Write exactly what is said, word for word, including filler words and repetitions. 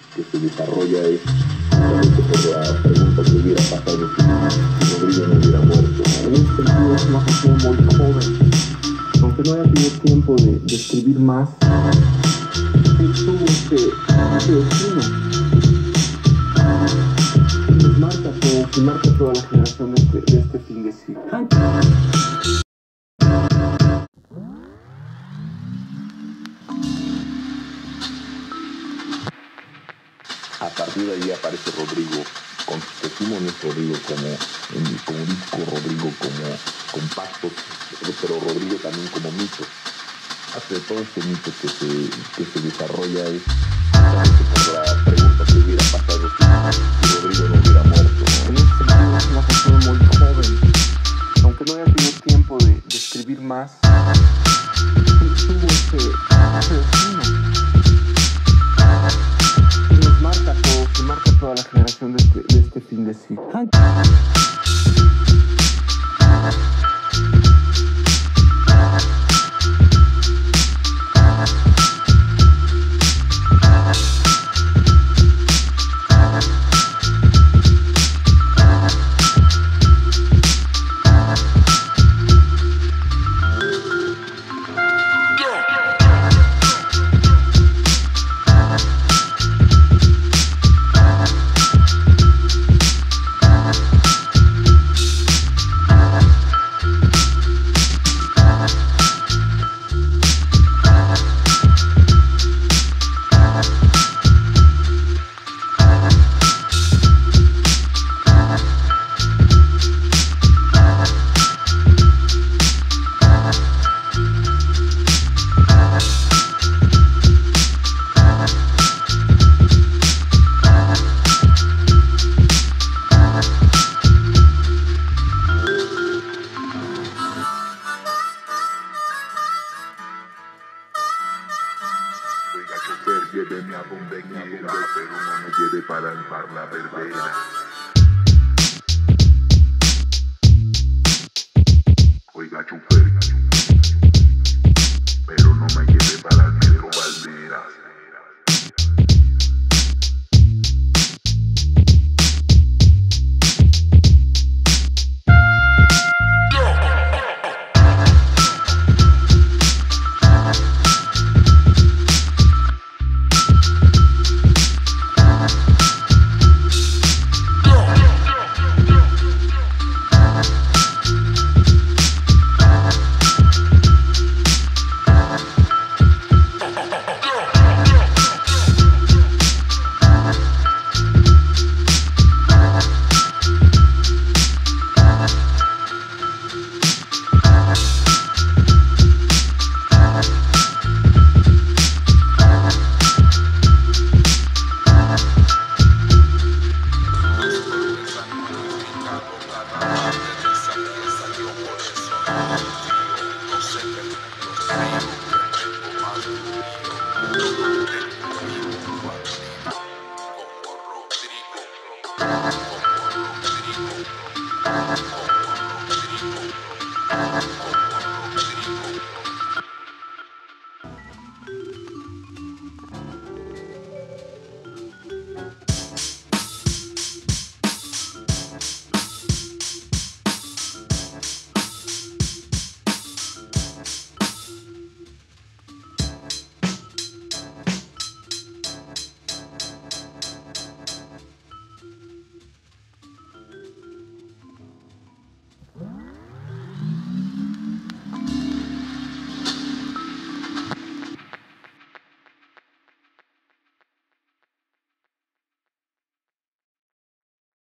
que se desarrolla es justamente por la pregunta que hubiera pasado si, si Rodrigo no hubiera muerto. En ese sentido es una canción muy joven, aunque no haya tenido tiempo de, de escribir más, sí tuvo este, este destino que nos marca todo, que marca toda la generación de este, de este fin de siglo. A partir de ahí aparece Rodrigo, con sus testimonios Rodrigo como, como disco, Rodrigo como compacto, pero Rodrigo también como mito. Hace de todo este mito que se, que se desarrolla es justamente por la pregunta que hubiera pasado si, si Rodrigo no hubiera muerto. En ese sentido es una canción muy joven, aunque no haya tenido tiempo de, de escribir más, sí tuvo ese, ese destino que nos marca todo, que marca toda la generación de este, de este fin de siglo. Oiga, chofer, lléveme a donde quiera, pero no me lleve para el bar La Verbena.